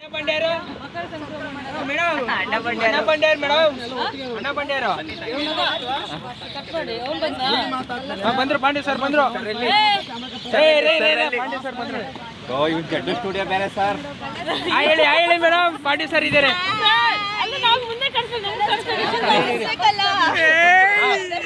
ಬಂದ್ರು ಪಾಂಡೆ ಸರ್ ಬಂದ್ರು. ಸ್ಟುಡಿಯೋ ಬೇರೆ ಸರ್. ಹೇಳಿ ಮೇಡಮ್, ಪಾಂಡೆ ಸರ್ ಇದ್ದಾರೆ.